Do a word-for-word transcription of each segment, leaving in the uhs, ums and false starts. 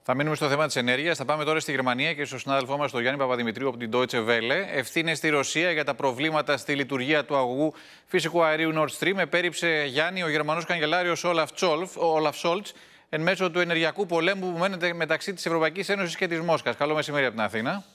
Θα μείνουμε στο θέμα της ενέργειας. Θα πάμε τώρα στη Γερμανία και στον συνάδελφό μας, τον Γιάννη Παπαδημητρίου από την Deutsche Welle. Ευθύνες στη Ρωσία για τα προβλήματα στη λειτουργία του αγωγού φυσικού αερίου Nord Stream. Επέριψε, Γιάννη, ο Γερμανός καγκελάριος Όλαφ Σόλτς εν μέσω του ενεργειακού πολέμου που μένεται μεταξύ της Ευρωπαϊκής Ένωσης και της Μόσχας. Καλό μεσημέρι από την Αθήνα.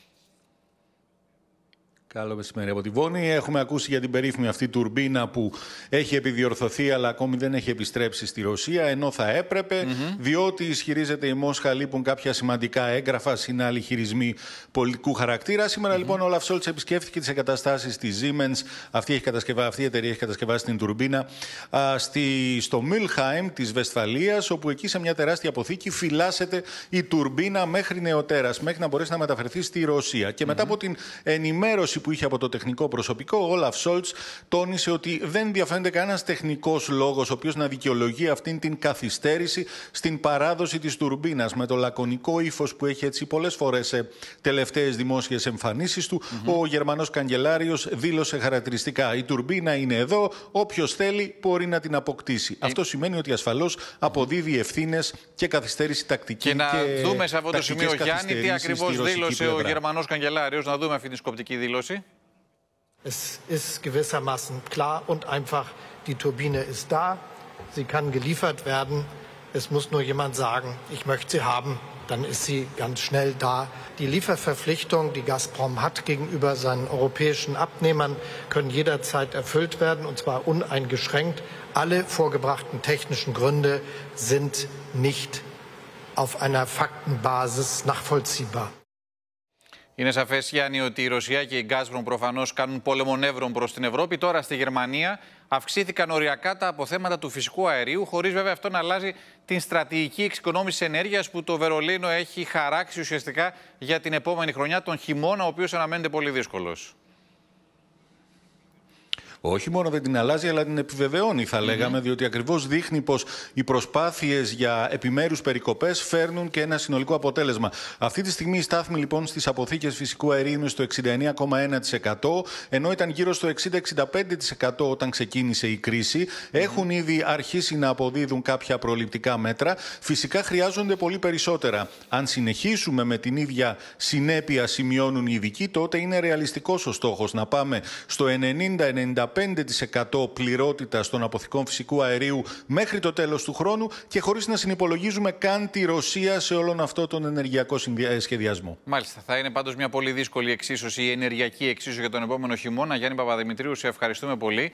Καλό μεσημέρι από τη Βόνη. Έχουμε ακούσει για την περίφημη αυτή τουρμπίνα που έχει επιδιορθωθεί αλλά ακόμη δεν έχει επιστρέψει στη Ρωσία, ενώ θα έπρεπε, mm-hmm. διότι ισχυρίζεται η Μόσχα λείπουν κάποια σημαντικά έγγραφα, συνάλλοι χειρισμοί πολιτικού χαρακτήρα. Σήμερα mm-hmm. λοιπόν ο Όλαφ Σόλτς επισκέφθηκε τις εγκαταστάσεις της Siemens, αυτή, έχει κατασκευάσει, αυτή η εταιρεία έχει κατασκευάσει την τουρμπίνα, α, στη, στο Μülheim της Βεσφαλίας, όπου εκεί σε μια τεράστια αποθήκη φυλάσσεται η τουρμπίνα μέχρι νεοτέρας, μέχρι να μπορέσει να μεταφερθεί στη Ρωσία. Και mm-hmm. μετά από την ενημέρωση που είχε από το τεχνικό προσωπικό, ο Όλαφ Σόλτς τόνισε ότι δεν διαφαίνεται κανένας τεχνικός λόγος ο οποίος να δικαιολογεί αυτήν την καθυστέρηση στην παράδοση της τουρμπίνας. Με το λακωνικό ύφος που έχει έτσι πολλές φορές σε τελευταίες δημόσιες εμφανίσεις του, mm-hmm. ο Γερμανός καγκελάριος δήλωσε χαρακτηριστικά: η τουρμπίνα είναι εδώ, όποιος θέλει μπορεί να την αποκτήσει. Mm-hmm. Αυτό σημαίνει ότι ασφαλώς αποδίδει ευθύνες και καθυστέρηση τακτική. Και να και δούμε σε αυτό το σημείο, Γιάννη, τι ακριβώς δήλωσε ο Γερμανός καγκελάριος. Να δούμε αυτή τη σκοπτική δήλωση. Es ist gewissermaßen klar und einfach, die Turbine ist da, sie kann geliefert werden. Es muss nur jemand sagen, ich möchte sie haben, dann ist sie ganz schnell da. Die Lieferverpflichtung, die Gazprom hat gegenüber seinen europäischen Abnehmern, können jederzeit erfüllt werden, und zwar uneingeschränkt. Alle vorgebrachten technischen Gründe sind nicht auf einer Faktenbasis nachvollziehbar. Είναι σαφές, Γιάννη, ότι η Ρωσία και η Gazprom προφανώς κάνουν πόλεμο νεύρων προς την Ευρώπη. Τώρα στη Γερμανία αυξήθηκαν οριακά τα αποθέματα του φυσικού αερίου, χωρίς βέβαια αυτό να αλλάζει την στρατηγική εξοικονόμηση ενέργειας που το Βερολίνο έχει χαράξει ουσιαστικά για την επόμενη χρονιά, τον χειμώνα, ο οποίος αναμένεται πολύ δύσκολος. Όχι μόνο δεν την αλλάζει, αλλά την επιβεβαιώνει, θα λέγαμε, mm-hmm. διότι ακριβώς δείχνει πως οι προσπάθειες για επιμέρους περικοπές φέρνουν και ένα συνολικό αποτέλεσμα. Αυτή τη στιγμή η στάθμη λοιπόν στις αποθήκες φυσικού αερίου είναι στο εξήντα εννέα κόμμα ένα τοις εκατό, ενώ ήταν γύρω στο εξήντα με εξήντα πέντε τοις εκατό όταν ξεκίνησε η κρίση. Mm-hmm. Έχουν ήδη αρχίσει να αποδίδουν κάποια προληπτικά μέτρα. Φυσικά χρειάζονται πολύ περισσότερα. Αν συνεχίσουμε με την ίδια συνέπεια, σημειώνουν οι ειδικοί, τότε είναι ρεαλιστικός ο στόχος να πάμε στο ενενήντα με ενενήντα πέντε τοις εκατό πληρότητα των αποθηκών φυσικού αερίου μέχρι το τέλος του χρόνου και χωρίς να συνυπολογίζουμε καν τη Ρωσία σε όλον αυτό τον ενεργειακό σχεδιασμό. Μάλιστα. Θα είναι πάντως μια πολύ δύσκολη εξίσωση, η ενεργειακή εξίσωση για τον επόμενο χειμώνα. Γιάννη Παπαδημητρίου, σε ευχαριστούμε πολύ.